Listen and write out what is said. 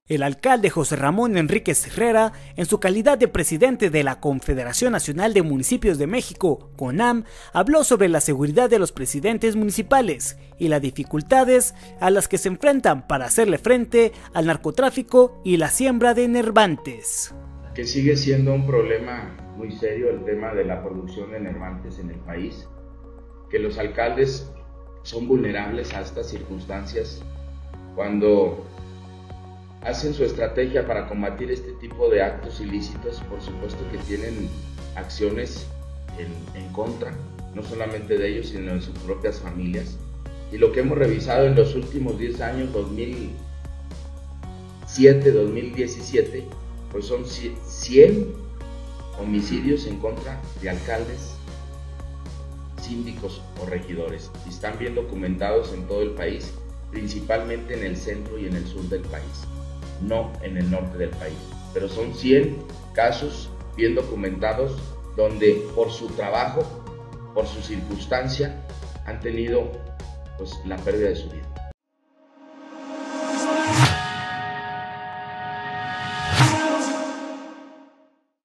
El alcalde José Ramón Enríquez Herrera, en su calidad de presidente de la Confederación Nacional de Municipios de México, CONAM, habló sobre la seguridad de los presidentes municipales y las dificultades a las que se enfrentan para hacerle frente al narcotráfico y la siembra de enervantes. Que sigue siendo un problema muy serio el tema de la producción de enervantes en el país, que los alcaldes son vulnerables a estas circunstancias cuando hacen su estrategia para combatir este tipo de actos ilícitos. Por supuesto que tienen acciones en contra, no solamente de ellos, sino de sus propias familias. Y lo que hemos revisado en los últimos 10 años, 2007-2017, pues son 100 homicidios en contra de alcaldes, síndicos o regidores. Y están bien documentados en todo el país, principalmente en el centro y en el sur del país, no en el norte del país. Pero son 100 casos bien documentados donde por su trabajo, por su circunstancia, han tenido pues la pérdida de su vida.